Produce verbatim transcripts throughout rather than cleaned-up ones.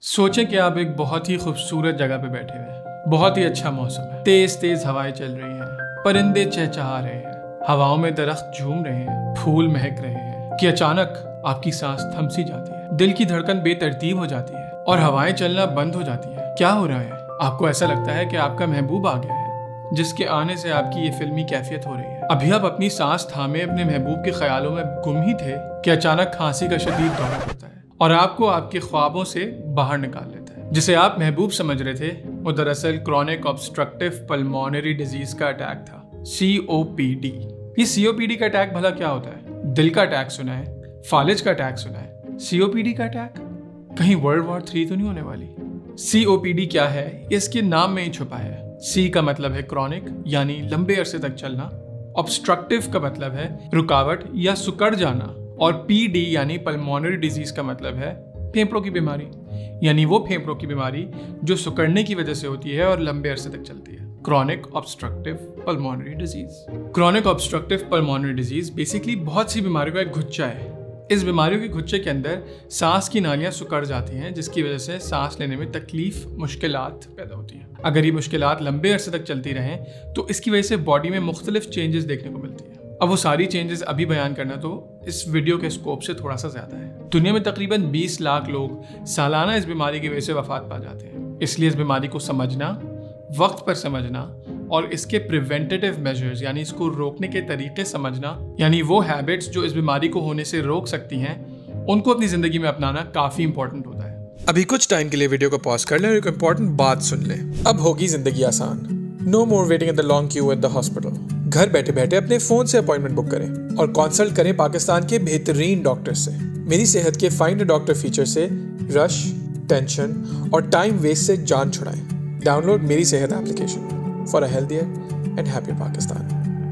सोचें कि आप एक बहुत ही खूबसूरत जगह पे बैठे हुए हैं, बहुत ही अच्छा मौसम है, तेज तेज हवाएं चल रही हैं, परिंदे चहचहा रहे हैं, हवाओं में दरख्त झूम रहे हैं, फूल महक रहे हैं कि अचानक आपकी सांस थम सी जाती है, दिल की धड़कन बेतरतीब हो जाती है और हवाएं चलना बंद हो जाती है। क्या हो रहा है? आपको ऐसा लगता है कि आपका महबूब आ गया है, जिसके आने से आपकी ये फिल्मी कैफियत हो रही है। अभी आप अपनी सांस थामे अपने महबूब के ख्यालों में गुम ही थे कि अचानक खांसी का शदीद दौरा पड़ता है और आपको आपके ख्वाबों से बाहर निकाल लेता है। जिसे आप महबूब समझ रहे थे वो दरअसल क्रॉनिक ऑब्स्ट्रक्टिव पल्मोनरी डिजीज का अटैक था, सी ओ पी डी। ये सी ओ पी डी का अटैक भला क्या होता है? दिल का अटैक सुना है, फालिज का अटैक सुना है, सी ओ पी डी का अटैक? कहीं वर्ल्ड वॉर थ्री तो नहीं होने वाली? सी ओ पी डी क्या है ये इसके नाम में ही छुपा है। सी का मतलब है क्रॉनिक यानी लंबे अरसे तक चलना, ऑब्स्ट्रक्टिव का मतलब है रुकावट या सुकड़ जाना, और पी डी यानी पल्मोनरी डिजीज का मतलब है फेफड़ों की बीमारी, यानी वो फेफड़ों की बीमारी जो सुकड़ने की वजह से होती है और लंबे अरसे तक चलती है। Chronic obstructive pulmonary disease. Chronic obstructive pulmonary disease basically बहुत सी बीमारियों का एक गुच्छा है। इस बीमारियों के गुच्छे के अंदर सांस की नालियां सुकड़ जाती हैं, जिसकी वजह से सांस लेने में तकलीफ, मुश्किलात पैदा होती हैं। अगर ये मुश्किलात लंबे अरसे तक चलती रहें तो इसकी वजह से बॉडी में मुख्तलिफ चेंजेस देखने को मिलती हैं। अब वो सारी चेंजेस अभी बयान करना तो इस वीडियो के स्कोप से थोड़ा सा ज्यादा है। दुनिया में तकरीबन बीस लाख लोग सालाना इस बीमारी की वजह से वफात पा जाते हैं। इसलिए इस बीमारी को समझना, वक्त पर समझना और इसके प्रिवेंटेटिव मेजर्स यानी इसको रोकने के तरीके समझना, यानी वो हैबिट्स जो इस बीमारी को होने से रोक सकती हैं, उनको अपनी जिंदगी में अपनाना काफी इंपॉर्टेंट होता है। अभी कुछ टाइम के लिए वीडियो को पॉज कर लें और एक इंपॉर्टेंट बात सुन लें। अब होगी जिंदगी आसान। No more waiting in the long queue at the hospital. घर बैठे बैठे अपने फोन से अपॉइंटमेंट बुक करें और कंसल्ट करें पाकिस्तान के बेहतरीन डॉक्टर से। मेरी सेहत के फाइंड अ डॉक्टर फीचर से रश, टेंशन और टाइम वेस्ट से जान छुड़ाएं। डाउनलोड मेरी सेहत application for a healthier and happy Pakistan.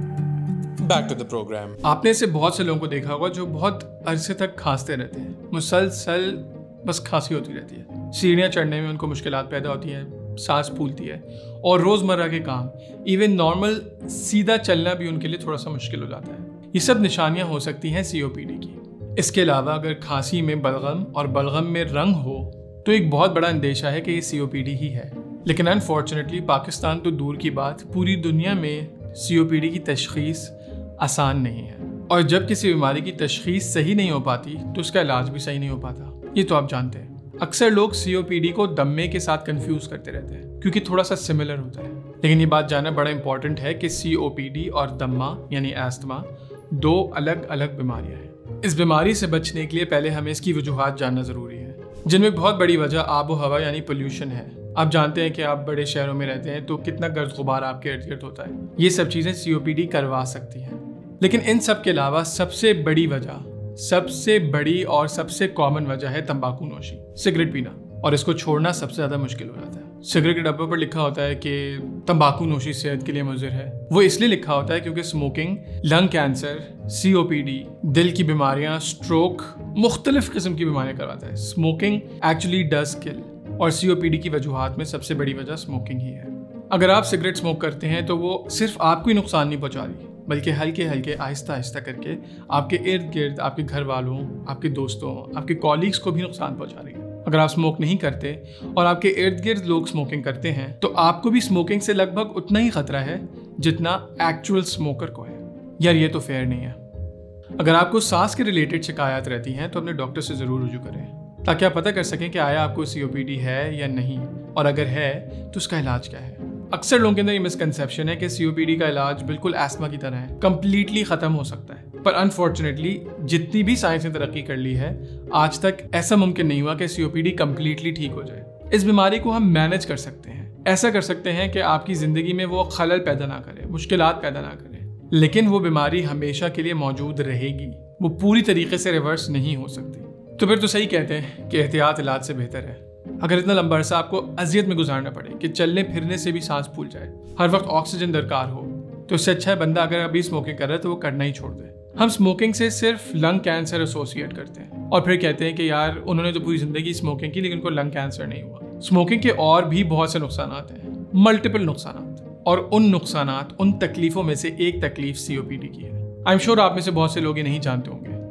Back to the program. आपने से बहुत से लोगों को देखा होगा जो बहुत अरसे तक खांसते रहते हैं, मुसलसल बस खांसी होती रहती है। सीढ़ियाँ चढ़ने में उनको मुश्किलात पैदा होती हैं, सांस फूलती है और रोज़मर्रा के काम, इवन नॉर्मल सीधा चलना भी उनके लिए थोड़ा सा मुश्किल हो जाता है। ये सब निशानियां हो सकती हैं सी ओ पी डी की। इसके अलावा अगर खांसी में बलगम और बलगम में रंग हो तो एक बहुत बड़ा अंदेशा है कि ये सी ओ पी डी ही है। लेकिन अनफॉर्चुनेटली पाकिस्तान तो दूर की बात, पूरी दुनिया में सी ओ पी डी की तशखीस आसान नहीं है, और जब किसी बीमारी की तशखीस सही नहीं हो पाती तो उसका इलाज भी सही नहीं हो पाता। ये तो आप जानते हैं। अक्सर लोग सी ओ पी डी को दम्मे के साथ कंफ्यूज करते रहते हैं क्योंकि थोड़ा सा सिमिलर होता है। लेकिन ये बात जानना बड़ा इंपॉर्टेंट है कि सी ओ पी डी और दम्मा यानी एस्थमा दो अलग अलग बीमारियां हैं। इस बीमारी से बचने के लिए पहले हमें इसकी वजूहात जानना जरूरी है, जिनमें बहुत बड़ी वजह आबो हवा यानी पोल्यूशन है। आप जानते हैं कि आप बड़े शहरों में रहते हैं तो कितना गर्द गुबार आपके इर्द गिर्द होता है। ये सब चीजें सी ओ पी डी करवा सकती हैं। लेकिन इन सब के अलावा सबसे बड़ी वजह, सबसे बड़ी और सबसे कॉमन वजह है तंबाकू नोशी, सिगरेट पीना, और इसको छोड़ना सबसे ज्यादा मुश्किल हो जाता है। सिगरेट के डब्बे पर लिखा होता है कि तंबाकू नोशी सेहत के लिए मुज़िर है। वो इसलिए लिखा होता है क्योंकि smoking lung cancer, C O P D, दिल की बीमारियां, स्ट्रोक, मुख्तलिफ किस्म की बीमारियां करवाता है। स्मोकिंग एक्चुअली डज किल, और सी ओ पी डी की वजूहात में सबसे बड़ी वजह स्मोकिंग ही है। अगर आप सिगरेट स्मोक करते हैं तो वो सिर्फ आपको ही नुकसान नहीं पहुंचा रही, बल्कि हल्के हल्के आहिस्ता आहिस्ता करके आपके इर्द गिर्द, आपके घर वालों, आपके दोस्तों, आपके कॉलीग्स को भी नुकसान पहुंचा रही है। अगर आप स्मोक नहीं करते और आपके इर्द गिर्द लोग स्मोकिंग करते हैं तो आपको भी स्मोकिंग से लगभग उतना ही खतरा है जितना एक्चुअल स्मोकर को है। यार ये तो फेयर नहीं है। अगर आपको सांस के रिलेटेड शिकायत रहती हैं तो अपने डॉक्टर से जरूर रुजू करें ताकि आप पता कर सकें कि आया आपको सी ओ पी डी है या नहीं, और अगर है तो उसका इलाज क्या है। अक्सर लोगों के अंदर ये मिसकंसेप्शन है कि सी ओ पी डी का इलाज बिल्कुल एस्थमा की तरह है, कंप्लीटली खत्म हो सकता है। पर अनफॉर्चुनेटली जितनी भी साइंस ने तरक्की कर ली है, आज तक ऐसा मुमकिन नहीं हुआ कि C O P D completely ठीक हो जाए। इस बीमारी को हम मैनेज कर सकते हैं। ऐसा कर सकते हैं कि आपकी जिंदगी में वो खलल पैदा ना करे, मुश्किलात पैदा ना करे, लेकिन वो बीमारी हमेशा के लिए मौजूद रहेगी। वो पूरी तरीके से रिवर्स नहीं हो सकती। तो फिर तो सही कहते हैं कि एहतियात इलाज से बेहतर है। अगर इतना लंबा अरसा आपको अजियत में गुजारना पड़े कि चलने फिरने से भी सांस फूल जाए, हर वक्त ऑक्सीजन दरकार हो, तो इससे अच्छा है बंदा अगर अभी स्मोकिंग कर रहा है तो वो करना ही छोड़ दे। हम स्मोकिंग से सिर्फ लंग कैंसर एसोसिएट करते हैं और फिर कहते हैं कि यार उन्होंने तो पूरी जिंदगी स्मोकिंग की लेकिन उनको लंग कैंसर नहीं हुआ। स्मोकिंग के और भी बहुत से नुकसान हैं, मल्टीपल नुकसान, और उन नुकसान, उन तकलीफों में से एक तकलीफ सी ओ पी डी की है। आई एम श्योर आप में से बहुत से लोग ये नहीं जानते होंगे,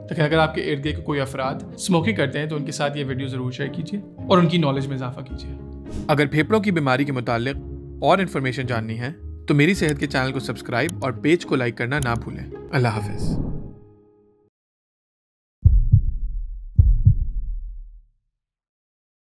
लेकिन अगर आपके इर्द गिर्द कोई अफराद स्मोकिंग करते हैं तो उनके साथ ये वीडियो ज़रूर शेयर कीजिए और उनकी नॉलेज में इजाफा कीजिए। अगर फेफड़ों की बीमारी के मुतालिक और इन्फॉर्मेशन जाननी है तो मेरी सेहत के चैनल को सब्सक्राइब और पेज को लाइक करना ना भूलें। अल्लाह हाफिज़।